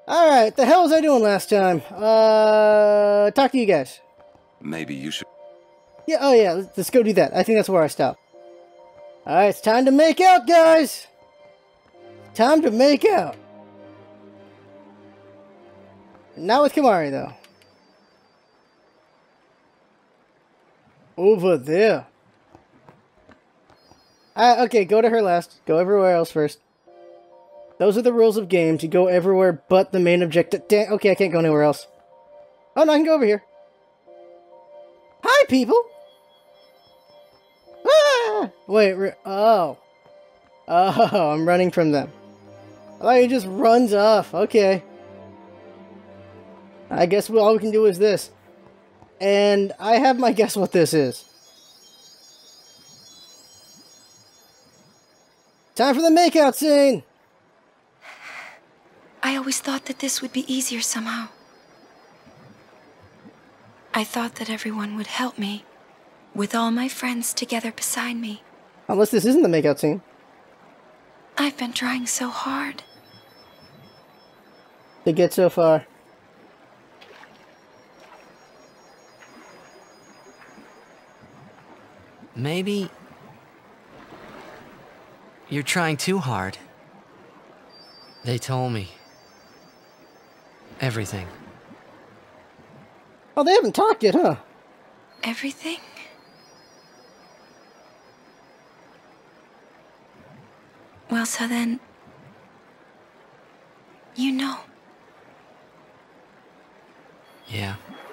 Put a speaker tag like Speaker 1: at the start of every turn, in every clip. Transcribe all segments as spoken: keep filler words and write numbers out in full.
Speaker 1: Alright, the hell was I doing last time? Uh, talk to you guys.
Speaker 2: Maybe you should...
Speaker 1: Yeah, oh yeah, let's, let's go do that. I think that's where I stopped. Alright, it's time to make out, guys! Time to make out. Not with Kimahri, though. Over there. Uh, okay, go to her last. Go everywhere else first. Those are the rules of games. You go everywhere but the main objective. Damn, okay, I can't go anywhere else. Oh, no, I can go over here. Hi, people! Ah! Wait, oh. Oh, I'm running from them. Oh, he just runs off. Okay. I guess all we can do is this. And I have my guess what this is. Time for the makeout scene!
Speaker 3: I always thought that this would be easier somehow. I thought that everyone would help me, with all my friends together beside me.
Speaker 1: Unless this isn't the makeout scene.
Speaker 3: I've been trying so hard.
Speaker 1: To get so far.
Speaker 4: Maybe you're trying too hard. They told me everything.
Speaker 1: Oh, they haven't talked yet, huh?
Speaker 3: Everything? Well, so then, you know.
Speaker 4: Yeah.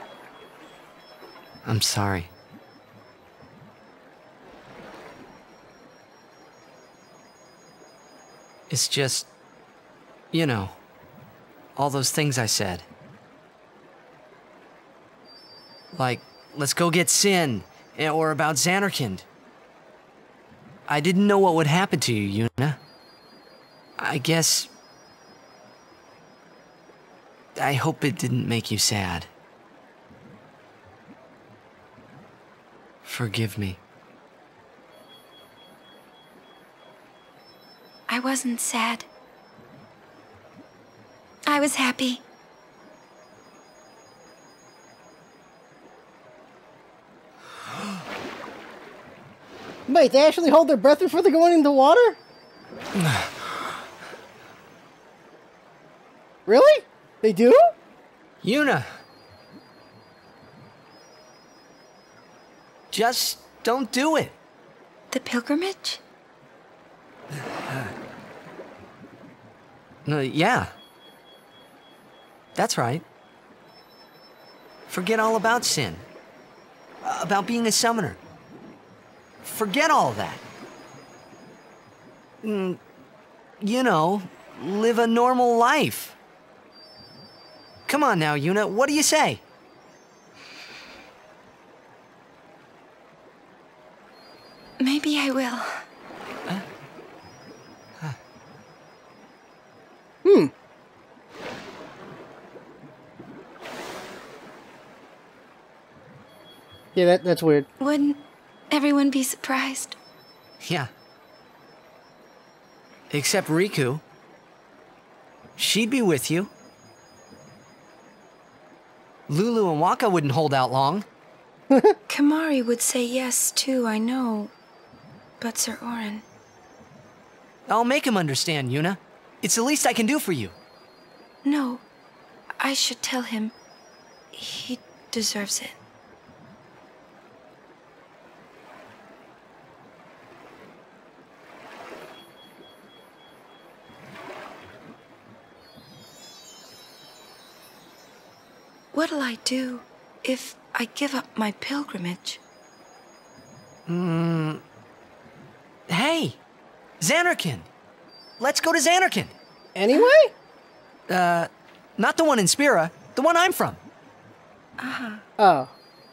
Speaker 4: I'm sorry. It's just, you know, all those things I said. Like, let's go get Sin, or about Xanarkand. I didn't know what would happen to you, Yuna. I guess... I hope it didn't make you sad. Forgive me.
Speaker 3: I wasn't sad. I was happy.
Speaker 1: Wait, they actually hold their breath before they're going into water? Really? They do?
Speaker 4: Yuna! Just don't do it.
Speaker 3: The pilgrimage?
Speaker 4: No, yeah. That's right. Forget all about Sin. About being a summoner. Forget all that. Mm, you know, live a normal life. Come on now, Yuna, what do you say?
Speaker 3: Maybe I will.
Speaker 4: Huh? Huh.
Speaker 1: Hmm. Yeah, that, that's weird.
Speaker 3: Wouldn't everyone be surprised?
Speaker 4: Yeah. Except Riku. She'd be with you. Lulu and Waka wouldn't hold out long.
Speaker 3: Kimahri would say yes, too, I know. But Sir Auron...
Speaker 4: I'll make him understand, Yuna. It's the least I can do for you.
Speaker 3: No. I should tell him. He deserves it. What'll I do if I give up my pilgrimage?
Speaker 4: Hmm... Hey! Xanarkand! Let's go to Xanarkand!
Speaker 1: Anyway?
Speaker 4: Uh, not the one in Spira, the one I'm from.
Speaker 3: Uh-huh.
Speaker 1: Oh.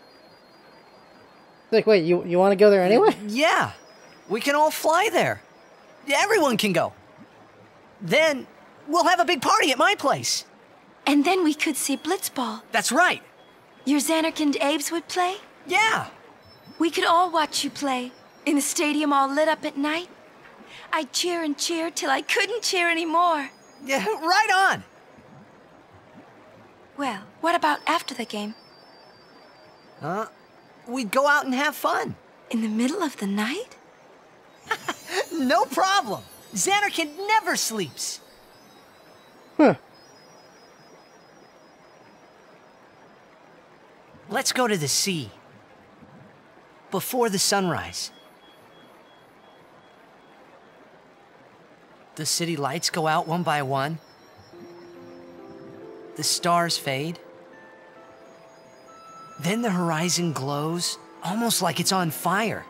Speaker 1: Like, wait, you, you want to go there anyway?
Speaker 4: Yeah! We can all fly there. Everyone can go. Then, we'll have a big party at my place.
Speaker 3: And then we could see Blitzball.
Speaker 4: That's right.
Speaker 3: Your Xanarkand Abes would play?
Speaker 4: Yeah.
Speaker 3: We could all watch you play, in a stadium all lit up at night. I'd cheer and cheer till I couldn't cheer anymore.
Speaker 4: Yeah, right on.
Speaker 3: Well, what about after the game?
Speaker 4: Huh? We'd go out and have fun.
Speaker 3: In the middle of the night?
Speaker 4: No problem. Xanarkand never sleeps.
Speaker 1: Huh.
Speaker 4: Let's go to the sea. Before the sunrise. The city lights go out one by one. The stars fade. Then the horizon glows, almost like it's on fire.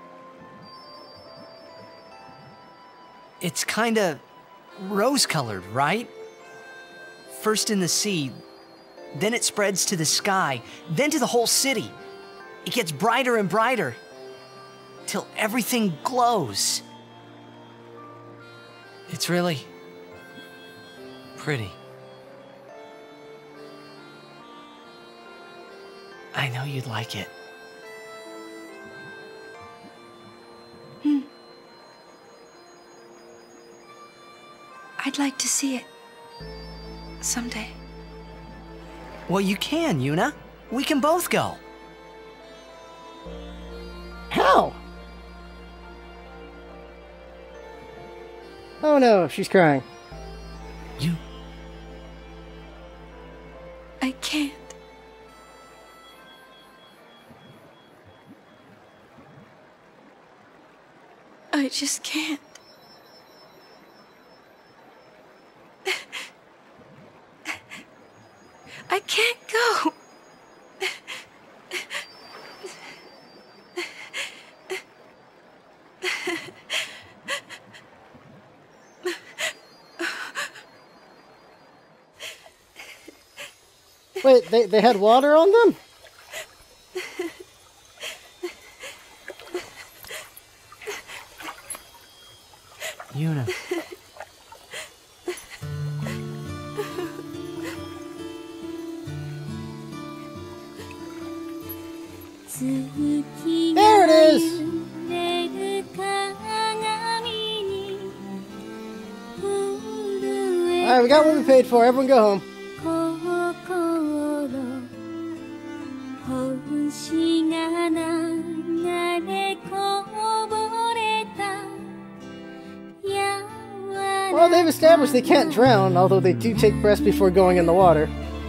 Speaker 4: It's kinda rose-colored, right? First in the sea, then it spreads to the sky, then to the whole city. It gets brighter and brighter, till everything glows. It's really pretty. I know you'd like it.
Speaker 3: Hmm. I'd like to see it. Someday.
Speaker 4: Well, you can, Yuna. We can both go.
Speaker 1: How? Oh no, she's crying.
Speaker 4: You...
Speaker 3: I can't. I just can't. I can't go.
Speaker 1: Wait, they, they had water on them?
Speaker 4: Yuna.
Speaker 1: There it is! Alright, we got what we paid for. Everyone go home. Well, they've established they can't drown, although they do take breaths before going in the water.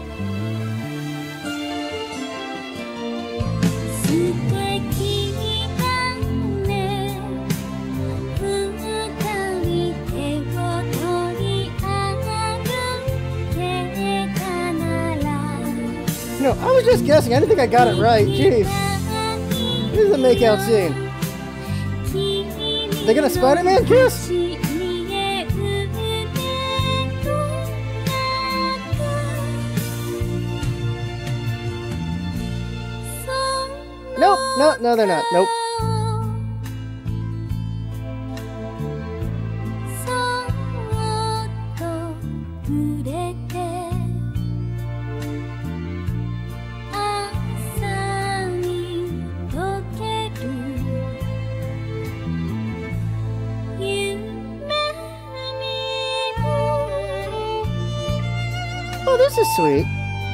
Speaker 1: No, I was just guessing. I didn't think I got it right. Jeez. This is the makeout scene. They gonna Spider-Man kiss? Nope, no, no, they're not. Nope. Oh, this is sweet.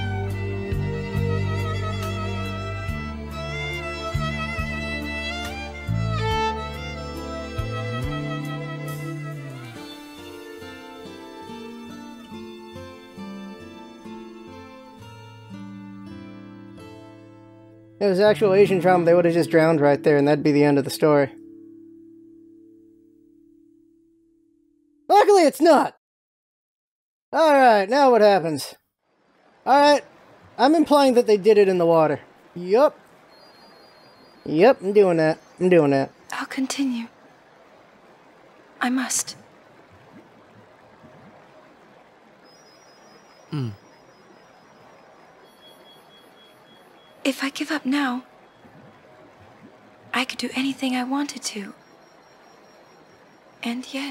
Speaker 1: If it was actual Asian drama, they would have just drowned right there, and that'd be the end of the story. Luckily, it's not! Alright, now what happens? Alright, I'm implying that they did it in the water. Yup. Yep, I'm doing that. I'm doing that.
Speaker 3: I'll continue. I must.
Speaker 4: Hmm.
Speaker 3: If I give up now, I could do anything I wanted to. And yet,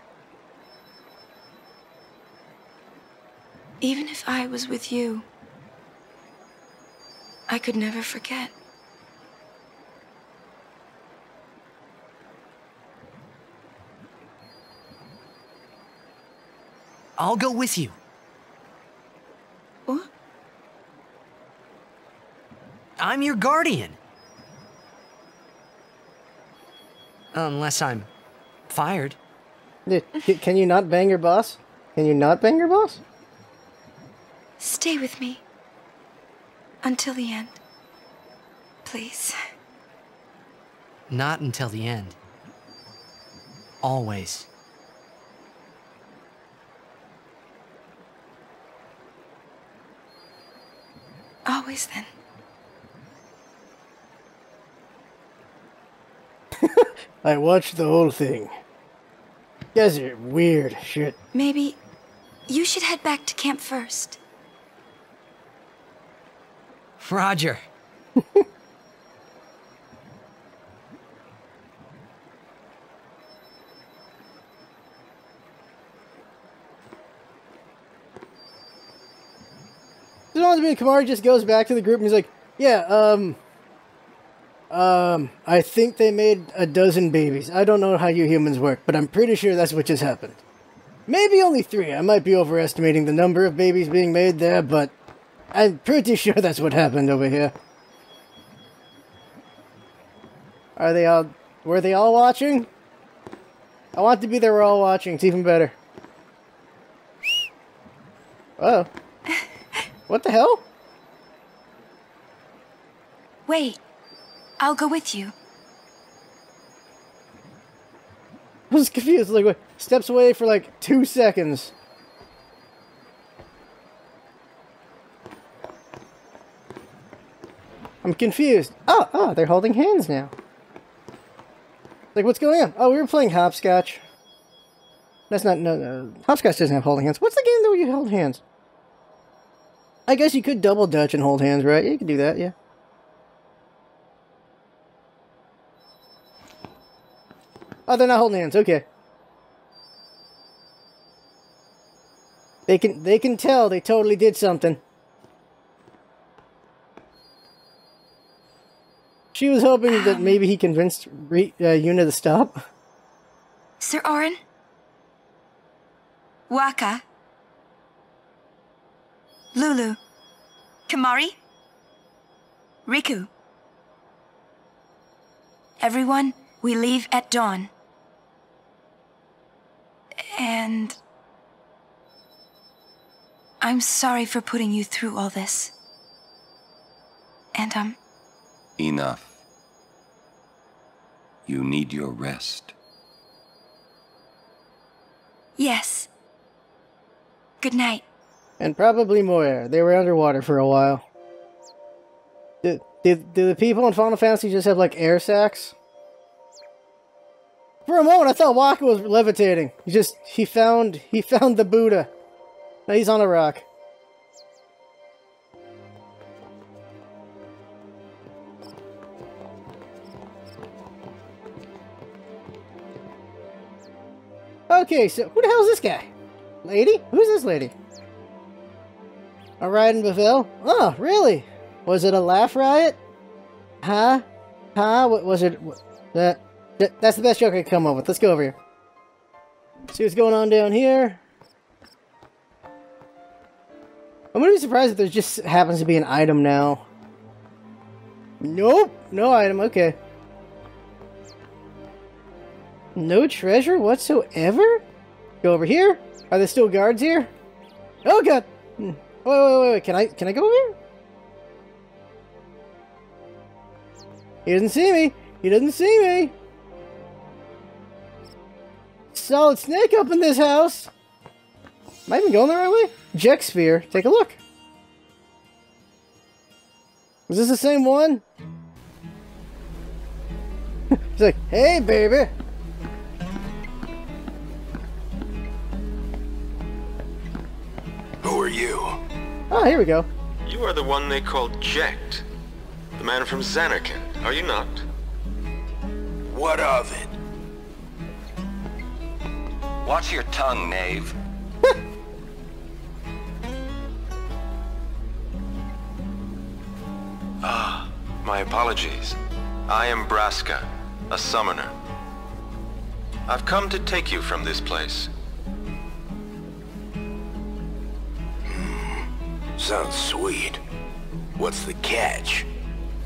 Speaker 3: even if I was with you, I could never forget.
Speaker 4: I'll go with you.
Speaker 3: What?
Speaker 4: I'm your guardian. Unless I'm fired.
Speaker 1: Yeah, c- Can you not bang your boss? Can you not bang your boss?
Speaker 3: Stay with me. Until the end. Please.
Speaker 4: Not until the end. Always.
Speaker 3: Always then.
Speaker 1: I watched the whole thing. You guys are weird shit.
Speaker 3: Maybe you should head back to camp first.
Speaker 4: Roger.
Speaker 1: This reminds me, Kamari just goes back to the group and he's like, yeah, um... Um, I think they made a dozen babies. I don't know how you humans work, but I'm pretty sure that's what just happened. Maybe only three. I might be overestimating the number of babies being made there, but I'm pretty sure that's what happened over here. Are they all... Were they all watching? I want to be they were all watching. It's even better. Oh. What the hell?
Speaker 3: Wait. I'll go with you.
Speaker 1: I was confused. Like, wait, steps away for like two seconds. I'm confused. Oh, oh, they're holding hands now. Like, what's going on? Oh, we were playing hopscotch. That's not, no, no. Hopscotch doesn't have holding hands. What's the game that where you hold hands? I guess you could double dutch and hold hands, right? Yeah, you could do that, yeah. Oh, they're not holding hands. Okay. They can they can tell they totally did something. She was hoping um, that maybe he convinced Re uh, Yuna to stop.
Speaker 3: Sir Orin? Waka? Lulu? Kamari? Riku? Everyone, we leave at dawn. And I'm sorry for putting you through all this. And, um...
Speaker 2: Enough. You need your rest.
Speaker 3: Yes. Good night.
Speaker 1: And probably more air. They were underwater for a while. Do, do, do the people in Final Fantasy just have, like, air sacs? For a moment, I thought Waka was levitating. He just, he found, he found the Buddha. Now he's on a rock. Okay, so who the hell is this guy? Lady? Who's this lady? A riot in Beville? Oh, really? Was it a laugh riot? Huh? Huh? What was it? What, that, that? That's the best joke I can come up with. Let's go over here. See what's going on down here. I'm gonna be surprised if there just happens to be an item now. Nope, no item. Okay. No treasure whatsoever? Go over here? Are there still guards here? Oh god! Wait, wait, wait, wait. Can I, can I go over here? He doesn't see me. He doesn't see me. Solid snake up in this house. Am I even going the right way? Jet sphere. Take a look. Is this the same one? He's like, hey, baby.
Speaker 5: Who are you?
Speaker 1: Oh, here we go.
Speaker 5: You are the one they called Jekt. The man from Zanarkand, are you not? What of it?
Speaker 2: Watch your tongue, knave.
Speaker 5: Ah, my apologies. I am Braska, a summoner. I've come to take you from this place.
Speaker 6: Sounds sweet. What's the catch?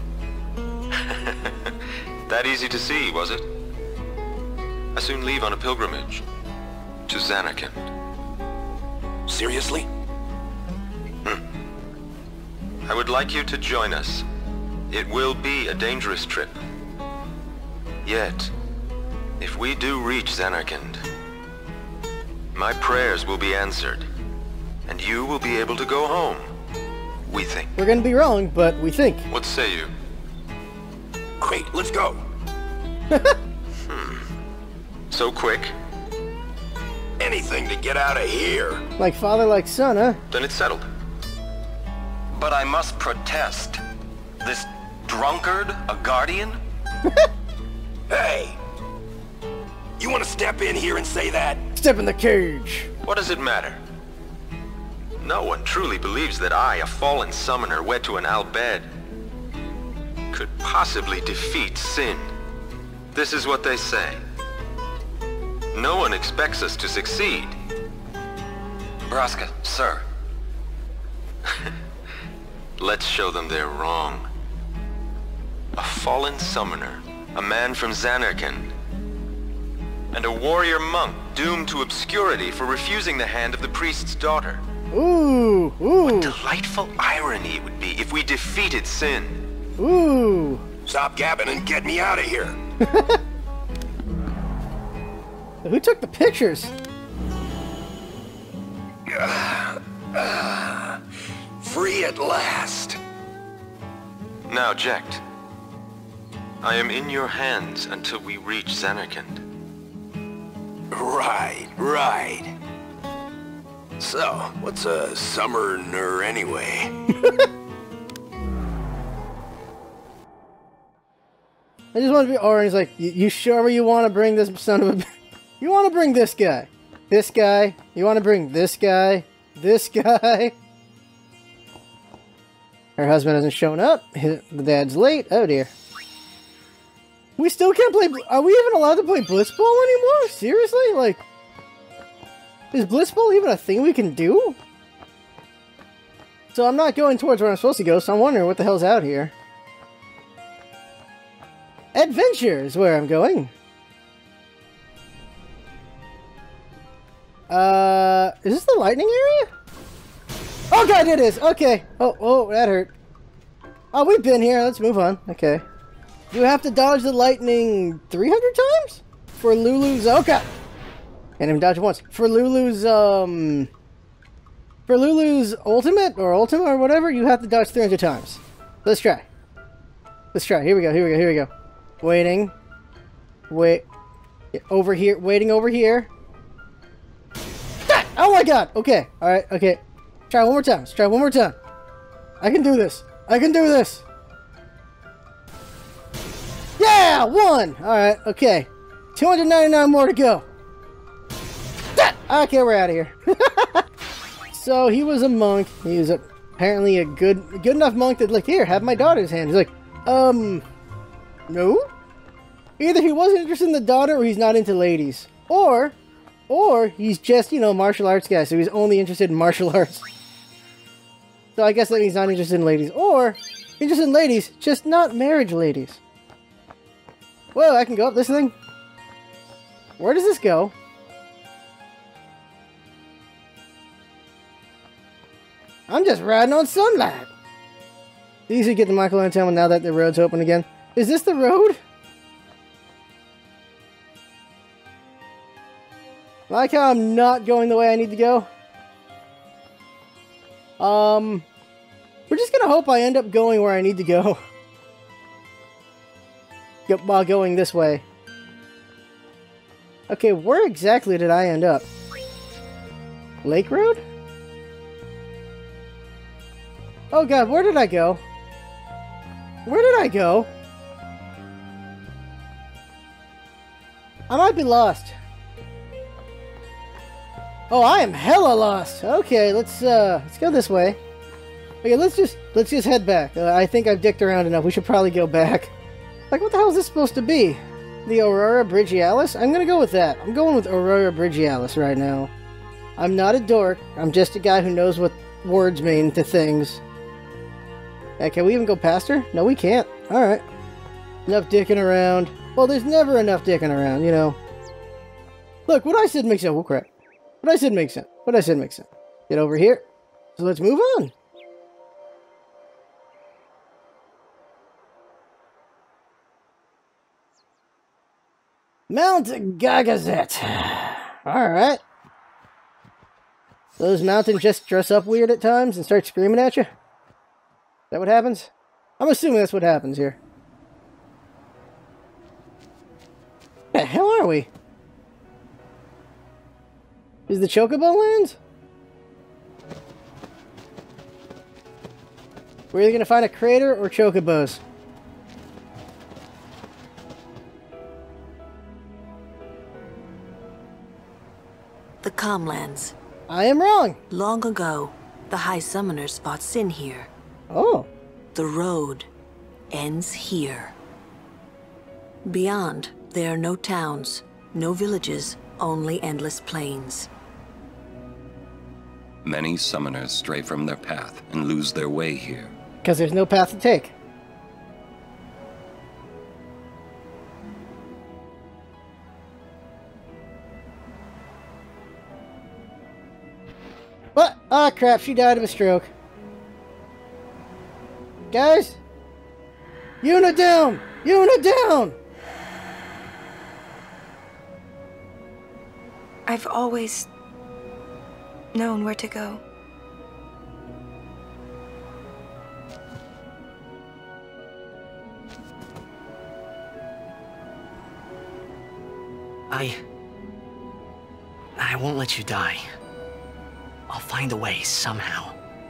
Speaker 5: That easy to see, was it? I soon leave on a pilgrimage to Zanarkand.
Speaker 6: Seriously?
Speaker 5: Hmm. I would like you to join us. It will be a dangerous trip. Yet, if we do reach Zanarkand, my prayers will be answered, and you will be able to go home. We think.
Speaker 1: We're gonna be wrong, but we think.
Speaker 5: What say you?
Speaker 6: Great, let's go.
Speaker 5: hmm. So quick?
Speaker 6: Anything to get out of here.
Speaker 1: Like father, like son, huh?
Speaker 5: Then it's settled.
Speaker 2: But I must protest. This drunkard, a guardian?
Speaker 6: Hey! You want to step in here and say that?
Speaker 1: Step in the cage!
Speaker 5: What does it matter? No one truly believes that I, a fallen summoner wed to an Al-Bhed, could possibly defeat sin. This is what they say. No one expects us to succeed.
Speaker 2: Braska, sir.
Speaker 5: Let's show them they're wrong. A fallen summoner, a man from Zanarkand, and a warrior monk doomed to obscurity for refusing the hand of the priest's daughter.
Speaker 1: Ooh, ooh.
Speaker 5: What delightful irony it would be if we defeated sin.
Speaker 1: Ooh.
Speaker 6: Stop gabbing and get me out of here.
Speaker 1: Who took the pictures?
Speaker 6: Free at last.
Speaker 5: Now, Jekt, I am in your hands until we reach Zanarkand.
Speaker 6: Right, right. So, what's a summoner anyway?
Speaker 1: I just want to be orange. Like, you, you sure you want to bring this son of a... You want to bring this guy? This guy? You want to bring this guy? This guy? Her husband hasn't shown up. His, the dad's late. Oh dear. We still can't play... Are we even allowed to play Blitzball anymore? Seriously? Like... Is Blitzball even a thing we can do? So I'm not going towards where I'm supposed to go, so I'm wondering what the hell's out here. Adventure is where I'm going. Uh, is this the lightning area? Oh god, it is! Okay. Oh, oh, that hurt. Oh, we've been here. Let's move on. Okay. You have to dodge the lightning three hundred times? For Lulu's... Oh god! Can't even dodge it once. For Lulu's, um... For Lulu's ultimate, or ultima, or whatever, you have to dodge three hundred times. Let's try. Let's try. Here we go, here we go, here we go. Waiting. Wait. Over here. Waiting over here. Ah! Oh my god! Okay. Alright, okay. Try one more time. Let's try one more time. I can do this. I can do this. Yeah! One! Alright, okay. two hundred ninety-nine more to go. Ah! Okay, we're out of here. So, he was a monk. He was a, apparently a good good enough monk that, like, here, have my daughter's hand. He's like, um... No? Either he wasn't interested in the daughter or he's not into ladies. Or, or he's just, you know, a martial arts guy, so he's only interested in martial arts. So I guess that he's not interested in ladies. Or, interested in ladies, just not marriage ladies. Whoa, I can go up this thing? Where does this go? I'm just riding on sunlight. It's easy to get to Michelangelo now that the road's open again. Is this the road? I like how I'm not going the way I need to go. Um, we're just gonna hope I end up going where I need to go. Yep, while going this way. Okay, where exactly did I end up? Lake Road? Oh god, where did I go? Where did I go? I might be lost. Oh, I am hella lost. Okay, let's uh, let's go this way. Okay, let's just let's just head back. Uh, I think I've dicked around enough. We should probably go back. Like, what the hell is this supposed to be? The Aurora Borealis? I'm gonna go with that. I'm going with Aurora Borealis right now. I'm not a dork. I'm just a guy who knows what words mean to things. Uh, can we even go past her? No, we can't. Alright. Enough dicking around. Well, there's never enough dicking around, you know. Look, what I said makes sense. Oh, crap. What I said makes sense. What I said makes sense. Get over here. So let's move on. Mount Gagazet. Alright. Those mountains just dress up weird at times and start screaming at you? Is that what happens? I'm assuming that's what happens here. Where the hell are we? Is the Chocobo Lands? We're either going to find a crater or Chocobos.
Speaker 7: The Calmlands.
Speaker 1: I am wrong.
Speaker 7: Long ago, the High Summoners fought Sin here.
Speaker 1: Oh.
Speaker 7: The road ends here. Beyond, there are no towns, no villages, only endless plains.
Speaker 2: Many summoners stray from their path and lose their way here.
Speaker 1: Because there's no path to take. What? Ah, crap, she died of a stroke. Guys? Yuna down! Yuna down!
Speaker 3: I've always known where to go.
Speaker 4: I... I won't let you die. I'll find a way somehow.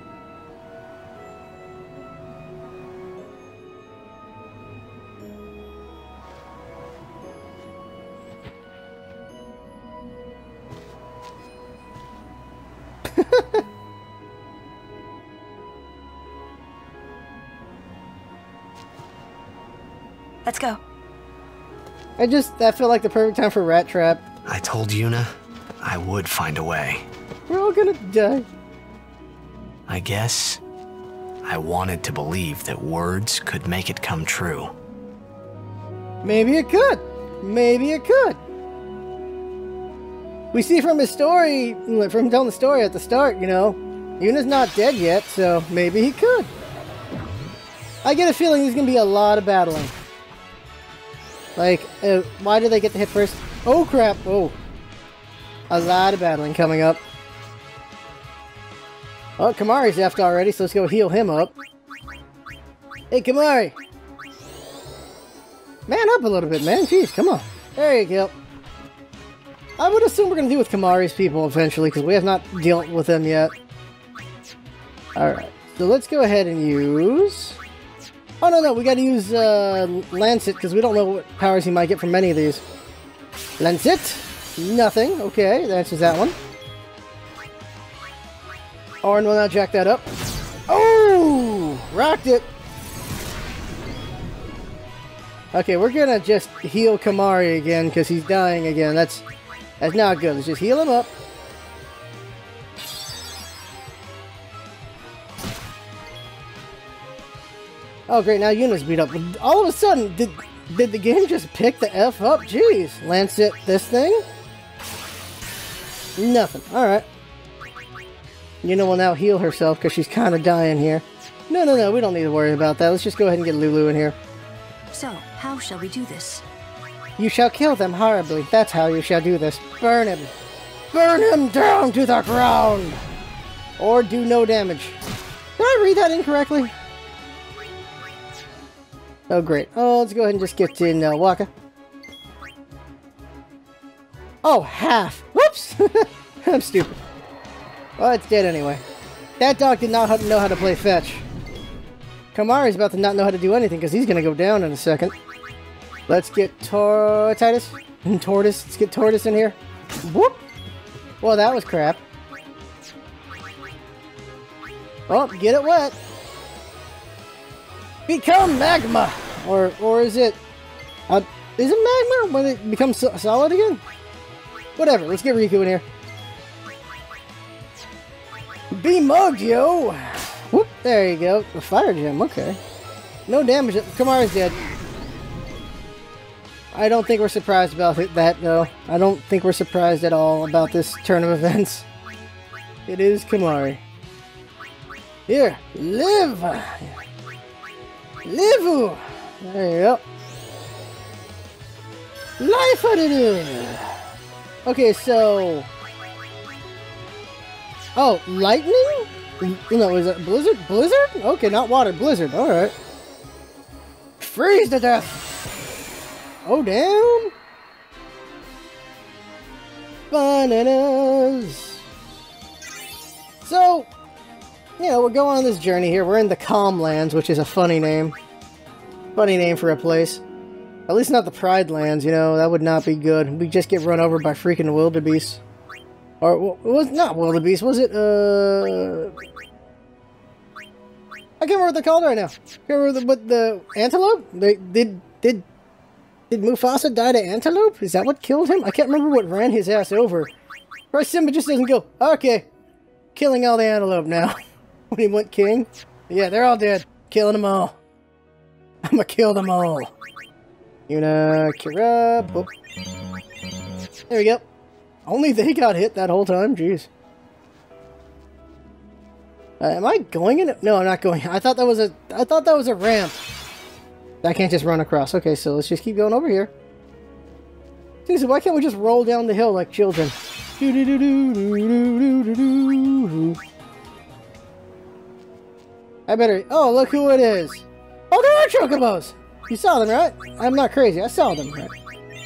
Speaker 3: Let's go.
Speaker 1: I just, that felt like the perfect time for Rat Trap.
Speaker 4: I told Yuna I would find a way.
Speaker 1: We're all gonna die.
Speaker 4: I guess I wanted to believe that words could make it come true.
Speaker 1: Maybe it could. Maybe it could. We see from his story, from him telling the story at the start, you know, Yuna's not dead yet, so maybe he could. I get a feeling there's gonna be a lot of battling. Like, uh, why do they get to hit first? Oh crap, oh. A lot of battling coming up. Oh, Kamari's effed already, so let's go heal him up. Hey, Kamari! Man up a little bit, man. Jeez, come on. There you go. I would assume we're going to deal with Kamari's people eventually, because we have not dealt with them yet. Alright, so let's go ahead and use... Oh, no, no, we got to use uh, Lancet, because we don't know what powers he might get from any of these. Lancet? Nothing. Okay, that answers that one. Orin will now jack that up. Oh! Rocked it! Okay, we're gonna just heal Kamari again, because he's dying again. That's that's not good. Let's just heal him up. Oh great, now Yuna's beat up. All of a sudden, did, did the game just pick the F up? Jeez. Lancet this thing? Nothing. Alright. Yuna will now heal herself because she's kind of dying here. No, no, no, we don't need to worry about that. Let's just go ahead and get Lulu in here.
Speaker 7: So, how shall we do this?
Speaker 1: You shall kill them horribly. That's how you shall do this. Burn him. Burn him down to the ground. Or do no damage. Did I read that incorrectly? Oh, great. Oh, let's go ahead and just get in uh, Waka. Oh, half. Whoops. I'm stupid. Well, it's dead anyway. That dog did not know how to play fetch. Kamari's about to not know how to do anything because he's going to go down in a second. Let's get Tor Titus. Tortoise. Let's get Tortoise in here. Whoop. Well, that was crap. Oh, get it wet. Become magma. Or or is it... Uh, is it magma when it becomes so solid again? Whatever. Let's get Riku in here. Be mugged, yo! Whoop, there you go. A fire gem, okay. No damage. Kamari's dead. I don't think we're surprised about it, that, though. I don't think we're surprised at all about this turn of events. It is Kamari. Here, live! Live! There you go. Life out of it! Okay, so... Oh, lightning? No, is it blizzard? Blizzard? Okay, not water, blizzard. Alright. Freeze to death! Oh, damn! Bananas! So, you know, we're going on this journey here. We're in the Calm Lands, which is a funny name. Funny name for a place. At least not the Pride Lands, you know, that would not be good. We just get run over by freaking wildebeest. Or, was not wildebeest, was it, uh... I can't remember what they're called right now. I can't remember the, what the... Antelope? They, did, did... Did Mufasa die to antelope? Is that what killed him? I can't remember what ran his ass over. Or Simba just doesn't go, okay, killing all the antelope now. When he went king? Yeah, they're all dead. Killing them all. I'm gonna kill them all. Yuna, Kira, boop. There we go. Only they got hit that whole time? Jeez. Uh, am I going in it? No, I'm not going. I thought that was a. I thought that was a ramp. I can't just run across. Okay, so let's just keep going over here. Seriously, why can't we just roll down the hill like children? I better... Oh, look who it is! Oh, there are chocobos! You saw them, right? I'm not crazy. I saw them, right?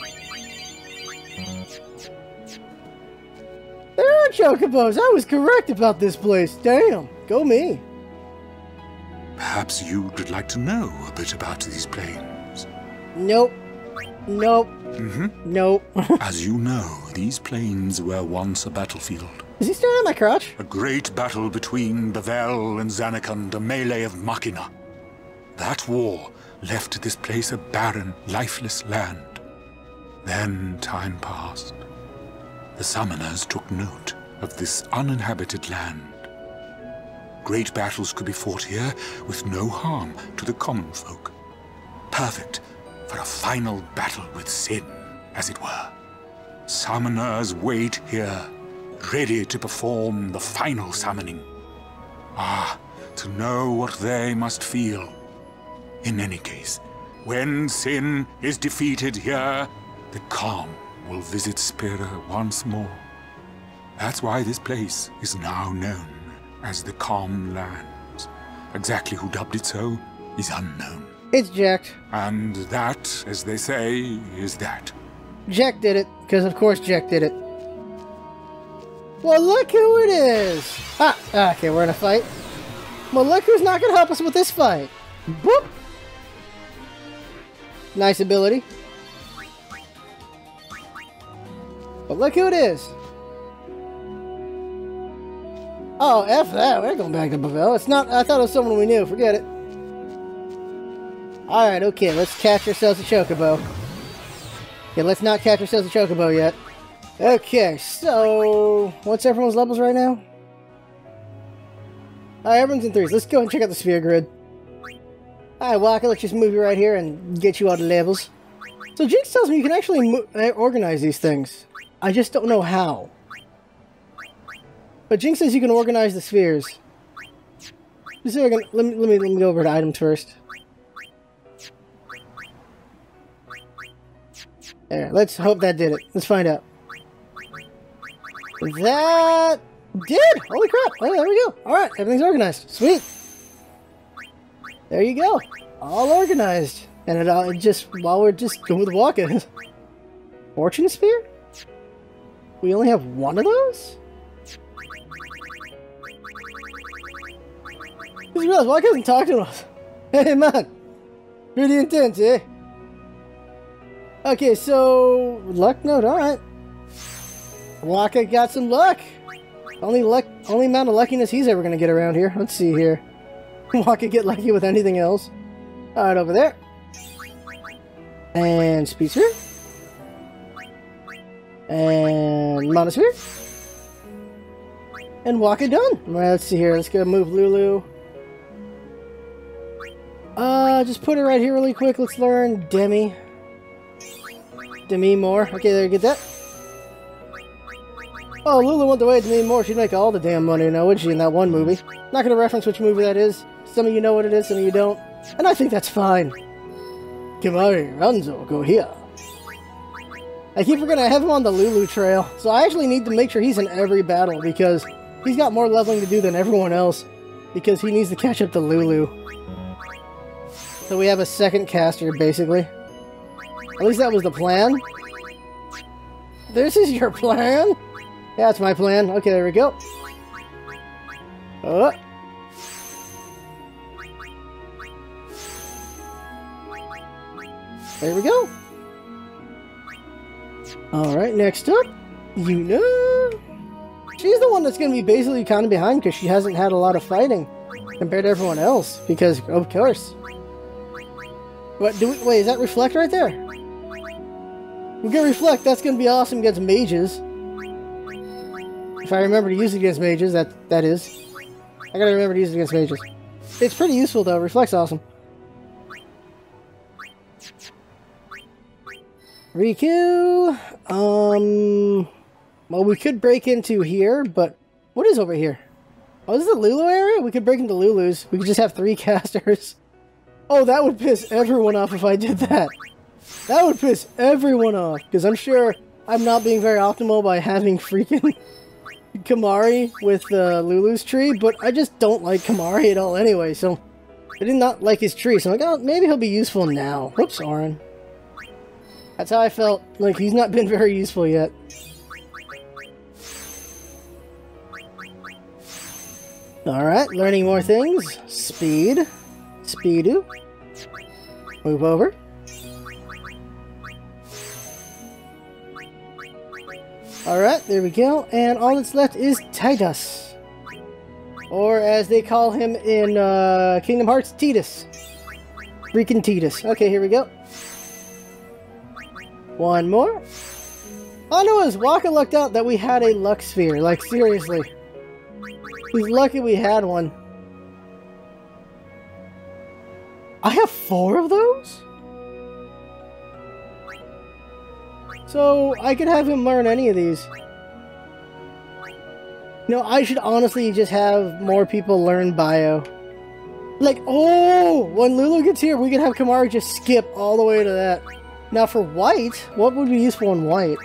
Speaker 1: There are chocobos! I was correct about this place. Damn. Go me.
Speaker 8: Perhaps you'd like to know a bit about these plains.
Speaker 1: Nope. Nope.
Speaker 8: Mm-hmm.
Speaker 1: Nope.
Speaker 8: As you know, these plains were once a battlefield.
Speaker 1: Is he staring at my crotch?
Speaker 8: A great battle between Bavel and Zanarkand, a melee of Machina. That war left this place a barren, lifeless land. Then time passed. The summoners took note of this uninhabited land. Great battles could be fought here with no harm to the common folk. Perfect for a final battle with sin, as it were. Summoners wait here, ready to perform the final summoning. Ah, to know what they must feel. In any case, when sin is defeated here, the calm will visit Spira once more. That's why this place is now known as the Calm Lands. Exactly who dubbed it so is unknown.
Speaker 1: It's Jack.
Speaker 8: And that, as they say, is that.
Speaker 1: Jack did it, because of course Jack did it. Well, look who it is! Ah, okay, we're in a fight. Well, look who's not going to help us with this fight. Boop! Nice ability. But look who it is. Oh, F that. We're going back to Bavel. It's not... I thought it was someone we knew. Forget it. Alright, okay. Let's catch ourselves a chocobo. Okay, let's not catch ourselves a chocobo yet. Okay, so... What's everyone's levels right now? Alright, everyone's in threes. Let's go and check out the sphere grid. Alright, Waka, let's just move you right here and get you all the levels. So Jynx tells me you can actually mo organize these things. I just don't know how. But Jynx says you can organize the spheres. Let's see if I can, let me, let me, let me go over to items first. There, let's hope that did it. Let's find out. That did! Holy crap! Oh, there we go. Alright, everything's organized. Sweet! There you go. All organized. And it all, it just, while we're just going with walking. Fortune Sphere? We only have one of those? Just realized, why couldn't talk to us? Hey man! Pretty intense, eh? Okay, so... Luck note, alright. Waka got some luck! Only luck, only amount of luckiness he's ever gonna get around here. Let's see here. Waka get lucky with anything else. Alright, over there. And Speed Sphere. And Monosphere. And Waka done. Alright, let's see here. Let's go move Lulu. Uh, just put it right here really quick. Let's learn Demi. Demi Moore. Okay, there, get that. Oh, Lulu went away. Demi Moore. She'd make all the damn money now, would she, in that one movie? Not gonna reference which movie that is. Some of you know what it is, some of you don't. And I think that's fine. Kimari, Ranzo, go here. I keep forgetting I have him on the Lulu trail, so I actually need to make sure he's in every battle because he's got more leveling to do than everyone else because he needs to catch up to Lulu. So we have a second caster, basically. At least that was the plan. This is your plan? Yeah, that's my plan. Okay, there we go. Oh. There we go. Alright, next up, Yuna. She's the one that's going to be basically kind of behind because she hasn't had a lot of fighting compared to everyone else. Because, of course. What, do we, wait, is that Reflect right there? We get Reflect, that's going to be awesome against mages. If I remember to use it against mages, that, that is. I gotta remember to use it against mages. It's pretty useful though, Reflect's awesome. Riku, um, well, we could break into here, but what is over here? Oh, this is the Lulu area? We could break into Lulu's. We could just have three casters. Oh, that would piss everyone off if I did that. That would piss everyone off, because I'm sure I'm not being very optimal by having freaking Kimari with uh, Lulu's tree, but I just don't like Kimari at all anyway, so I did not like his tree, so I'm like, oh, maybe he'll be useful now. Whoops, Auron. That's how I felt. Like, he's not been very useful yet. Alright, learning more things. Speed. Speedu. Move over. Alright, there we go. And all that's left is Tidus. Or as they call him in uh, Kingdom Hearts, Tidus. Freaking Tidus. Okay, here we go. One more. Oh no, it was Waka lucked out that we had a luck sphere. Like, seriously. He's lucky we had one. I have four of those? So, I could have him learn any of these. You know, I should honestly just have more people learn bio. Like, oh! When Lulu gets here, we could have Kimari just skip all the way to that. Now for white, what would be useful in white?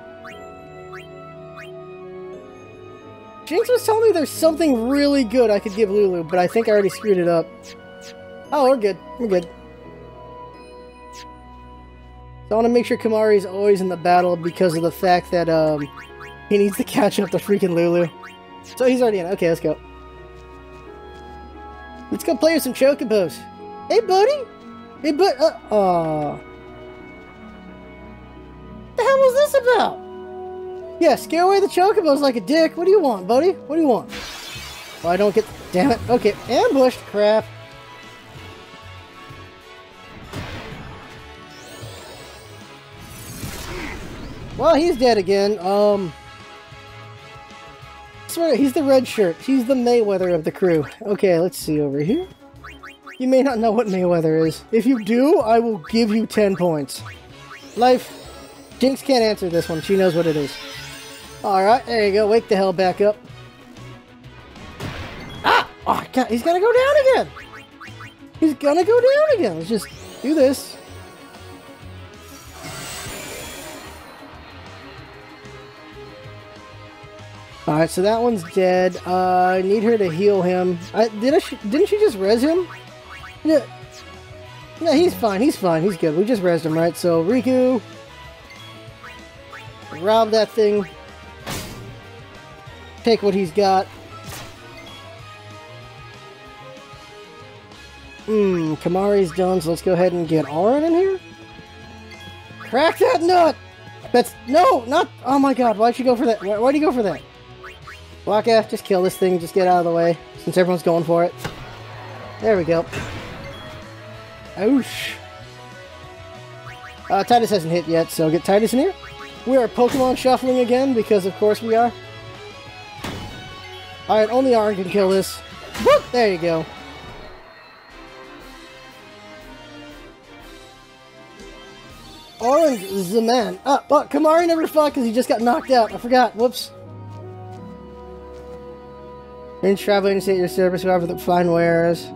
Speaker 1: Jynx was telling me there's something really good I could give Lulu, but I think I already screwed it up. Oh, we're good. We're good. So I want to make sure Kimari's always in the battle because of the fact that um, he needs to catch up to freaking Lulu. So he's already in. Okay, let's go. Let's go play with some chocobos. Hey, buddy! Hey, bud- uh, aw. What the hell was this about? Yeah, scare away the chocobos like a dick. What do you want, buddy? What do you want? Oh, I don't get... Damn it. Okay, ambushed. Crap. Well, he's dead again. Um... I swear, he's the red shirt. He's the Mayweather of the crew. Okay, let's see over here. You may not know what Mayweather is. If you do, I will give you ten points. Life... Jynx can't answer this one. She knows what it is. Alright, there you go. Wake the hell back up. Ah! Oh, God, he's gonna go down again! He's gonna go down again! Let's just do this. Alright, so that one's dead. Uh, I need her to heal him. I, did I, didn't she just res him? Yeah. No, he's fine. He's fine. He's good. We just resed him, right? So, Riku... rob that thing. Take what he's got. Hmm, Kimari's done, so let's go ahead and get Auron in here. Crack that nut! That's... No! Not... Oh my god, why'd you go for that? Why, why'd you go for that? Block F, just kill this thing, just get out of the way, since everyone's going for it. There we go. Ouch. Uh, Tidus hasn't hit yet, so get Tidus in here. We are Pokemon shuffling again, because of course we are. Alright, only Auron can kill this. Whoop! There you go. Orange is the man. Ah, but Kamari never fought because he just got knocked out. I forgot. Whoops. Range travel agency at your service, whoever the fine wares.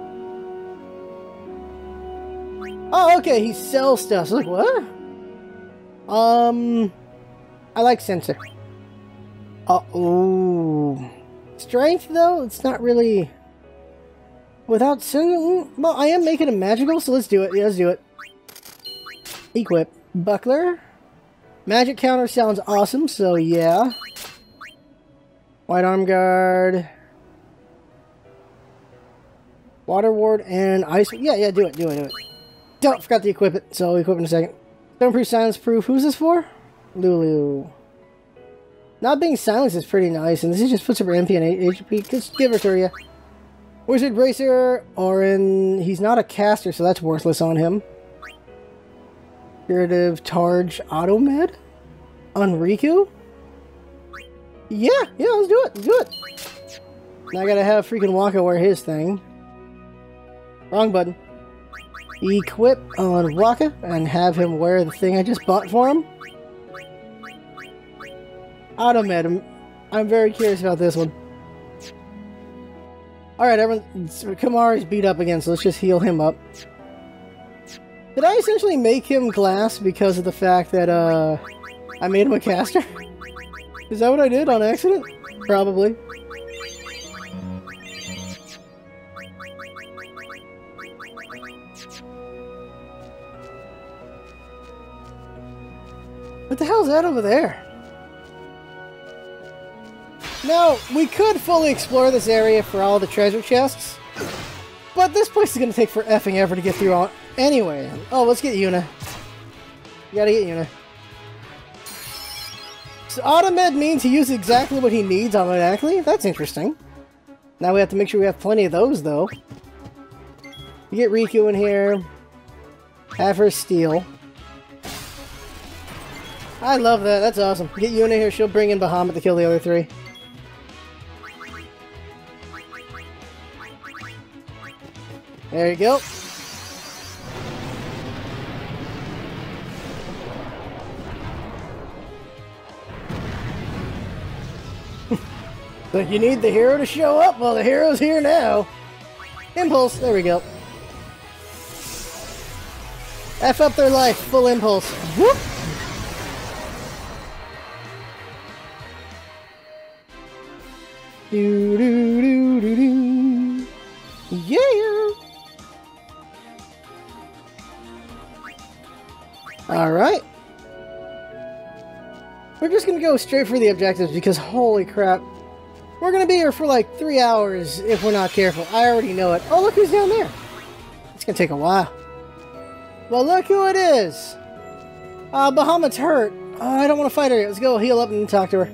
Speaker 1: Oh, okay. He sells stuff. So I was like, what? Um, I like sensor. Uh oh. Strength though, it's not really. Without sensor, well, I am making him magical, so let's do it. Yeah, let's do it. Equip. Buckler. Magic counter sounds awesome, so yeah. White arm guard. Water ward and ice. Yeah, yeah, do it, do it, do it. Don't forgot to equip it, so equip in a second. Stoneproof, silence proof. Who's this for? Lulu. Not being silenced is pretty nice, and this is just puts up her M P and H P. Just give her to you. Wizard Bracer. Orin. He's not a caster, so that's worthless on him. Curative Targe Automed? On Riku? Yeah, yeah, let's do it, let's do it. Now I gotta have freaking Waka wear his thing. Wrong button. Equip on Waka and have him wear the thing I just bought for him. Automed, I'm, I'm very curious about this one. Alright, everyone, Kamari's beat up again, so let's just heal him up. Did I essentially make him glass because of the fact that, uh, I made him a caster? Is that what I did on accident? Probably. What the hell is that over there? Now, we could fully explore this area for all the treasure chests, but this place is going to take for effing ever to get through on. Anyway, oh, let's get Yuna. You gotta get Yuna. So Automed means he uses exactly what he needs automatically? That's interesting. Now we have to make sure we have plenty of those, though. You get Riku in here. Have her steal. I love that, that's awesome. Get Yuna here, she'll bring in Bahamut to kill the other three. There you go. But you need the hero to show up? Well, the hero's here now. Impulse, there we go. F up their life, full impulse. Whoop! Do do do do do. Yeah! Alright. We're just gonna go straight for the objectives because holy crap. We're gonna be here for like three hours if we're not careful. I already know it. Oh, look who's down there. It's gonna take a while. Well, look who it is. Uh, Bahamut's hurt. Oh, I don't want to fight her yet. Let's go heal up and talk to her.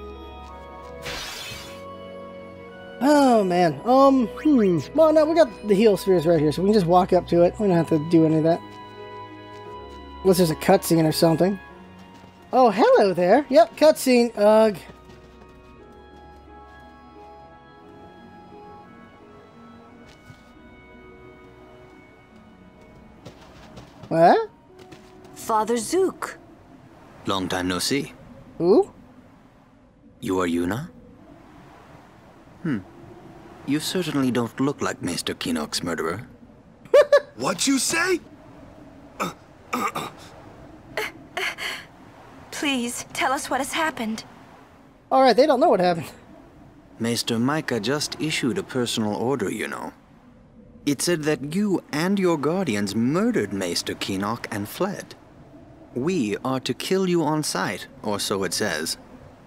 Speaker 1: Oh, man. Um, hmm. Well, no, we got the heal spheres right here, so we can just walk up to it. We don't have to do any of that. Unless there's a cutscene or something. Oh, hello there. Yep, cutscene. Ugh. What?
Speaker 7: Father Zook.
Speaker 9: Long time no see.
Speaker 1: Who?
Speaker 9: You are Yuna? Hmm. You certainly don't look like Maester Keenock's murderer.
Speaker 6: What you say?
Speaker 3: Please, tell us what has happened.
Speaker 1: Alright, they don't know what happened.
Speaker 9: Maester Micah just issued a personal order, you know. It said that you and your guardians murdered Maester Keenock and fled. We are to kill you on sight, or so it says.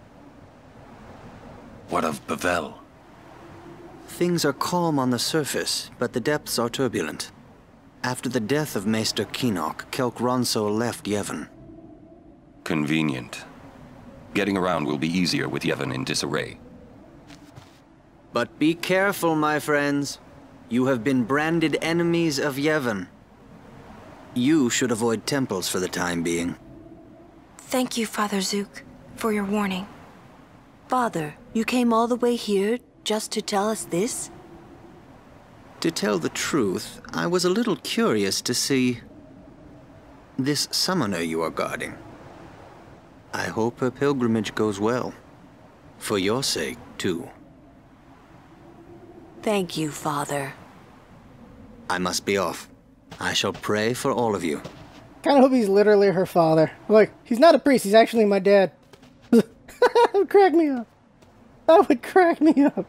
Speaker 2: What of Bevel?
Speaker 9: Things are calm on the surface, but the depths are turbulent. After the death of Maester Keenock, Kelk Ronso left Yevon.
Speaker 2: Convenient. Getting around will be easier with Yevon in disarray.
Speaker 9: But be careful, my friends. You have been branded enemies of Yevon. You should avoid temples for the time being.
Speaker 3: Thank you, Father Zook, for your warning.
Speaker 7: Father, you came all the way here just to tell us this?
Speaker 9: To tell the truth, I was a little curious to see... this summoner you are guarding. I hope her pilgrimage goes well. For your sake, too.
Speaker 7: Thank you, Father.
Speaker 9: I must be off. I shall pray for all of you.
Speaker 1: Kinda hope he's literally her father. Like, he's not a priest, he's actually my dad. That would crack me up. That would crack me up.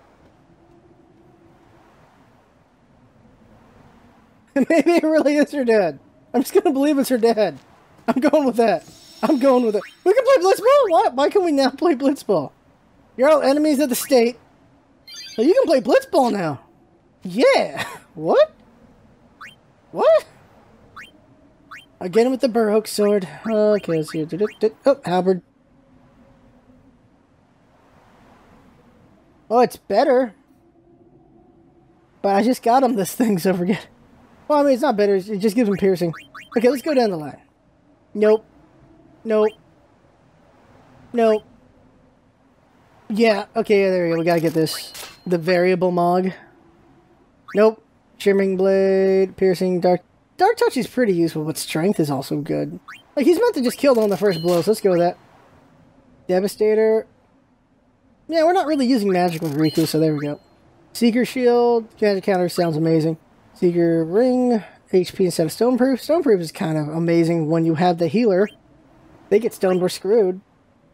Speaker 1: Maybe it really is her dad. I'm just gonna believe it's her dad. I'm going with that. I'm going with it. We can play Blitzball? What? Why can we now play Blitzball? You're all enemies of the state. So you can play Blitzball now. Yeah. What? What? Again with the Baroque sword. Okay, let's see. Oh, halberd. Oh, it's better. But I just got him this thing, so forget. Well, I mean, it's not better. It just gives him piercing. Okay, let's go down the line. Nope. Nope. Nope. Yeah, okay, yeah, there we go. We gotta get this. The variable Mog. Nope. Shimmering Blade, Piercing, Dark... Dark Touch is pretty useful, but Strength is also good. Like, he's meant to just kill them on the first blow, so let's go with that. Devastator. Yeah, we're not really using magic with Riku, so there we go. Seeker Shield. Magic Counter sounds amazing. Seeker Ring. H P instead of Stoneproof. Stoneproof is kind of amazing when you have the healer. They get stoned, we're screwed.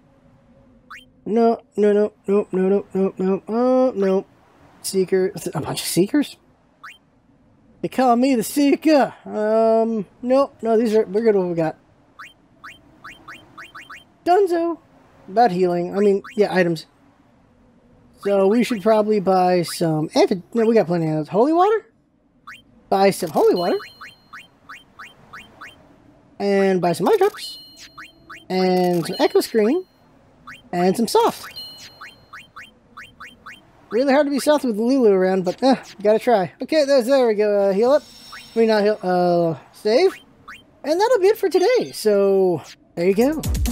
Speaker 1: No, no, no, no, no, no, no, no, oh, no. Seeker. A bunch of Seekers? They call me the Seeker. Um, no, no, these are, we're good with what we got. Dunzo. About healing. I mean, yeah, items. So we should probably buy some, no, we got plenty of those. Holy water? Buy some holy water. And buy some eye drops. And some echo screen. And some soft. Really hard to be soft with Lulu around, but uh, gotta try. Okay, there's, there we go. Uh, heal up. I mean, not heal. Uh, save. And that'll be it for today. So, there you go.